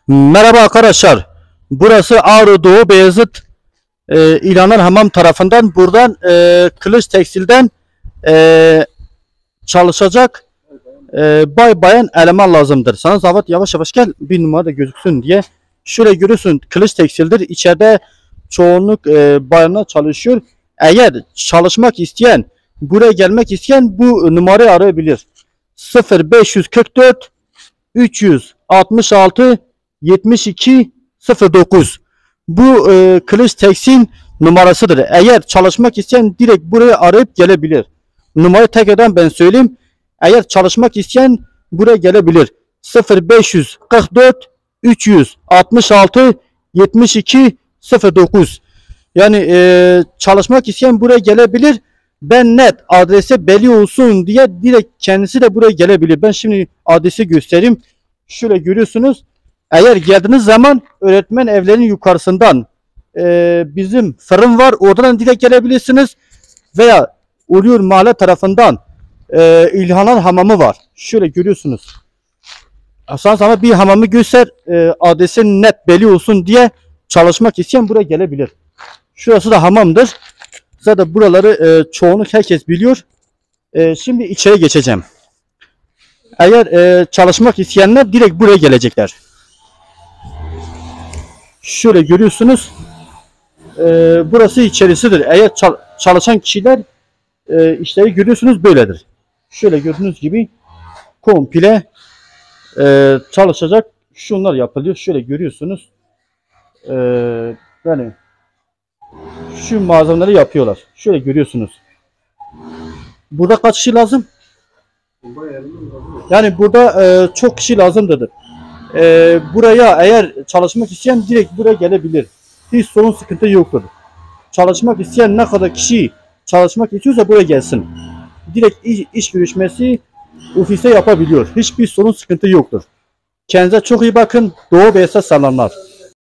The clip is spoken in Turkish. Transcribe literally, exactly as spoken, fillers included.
Merhaba arkadaşlar. Burası Ağrı Doğu Beyazıt e, İlhanlar Hamam tarafından. Buradan e, Kılıç Tekstil'den e, çalışacak e, bay bayan eleman lazımdır. Sana zahmet yavaş yavaş gel, bir numara da gözüksün diye. Şöyle görürsün, Kılıç Tekstil'dir. İçeride çoğunluk e, bayanlar çalışıyor. Eğer çalışmak isteyen, buraya gelmek isteyen bu numarayı arayabilir. sıfır beş kırk dört üç yüz altmış altı yetmiş iki sıfır dokuz. Bu e, Kılıç Tekstil numarasıdır. Eğer çalışmak isteyen direkt buraya arayıp gelebilir. Numarayı tekrardan ben söyleyeyim. Eğer çalışmak isteyen buraya gelebilir. sıfır beş kırk dört üç yüz altmış altı yetmiş iki sıfır dokuz. Yani e, çalışmak isteyen buraya gelebilir. Ben net adrese belli olsun diye direkt kendisi de buraya gelebilir. Ben şimdi adresi göstereyim. Şöyle görüyorsunuz. Eğer geldiğiniz zaman öğretmen evlerinin yukarısından e, bizim fırın var. Oradan direkt gelebilirsiniz. Veya Uluyor Mahalle tarafından e, İlhanlar Hamamı var. Şöyle görüyorsunuz. Sana sana bir hamamı göster. E, adresi net belli olsun diye çalışmak isteyen buraya gelebilir. Şurası da hamamdır. Zaten buraları e, çoğunluk herkes biliyor. E, şimdi içeri geçeceğim. Eğer e, çalışmak isteyenler direkt buraya gelecekler. Şöyle görüyorsunuz. E, burası içerisidir. Eğer çal çalışan kişiler e, işleri görüyorsunuz böyledir. Şöyle gördüğünüz gibi komple e, çalışacak. Şunlar yapılıyor. Şöyle görüyorsunuz. E, yani şu malzemeleri yapıyorlar. Şöyle görüyorsunuz. Burada kaç kişi lazım? Yani burada e, çok kişi lazımdır. E, buraya eğer çalışmak isteyen direkt buraya gelebilir. Hiç sorun sıkıntı yoktur. Çalışmak isteyen ne kadar kişi çalışmak istiyorsa buraya gelsin. Direkt iş, iş görüşmesi ofiste yapabiliyor. Hiçbir sorun sıkıntı yoktur. Kendinize çok iyi bakın. Doğu Beyazıt'a selamlar.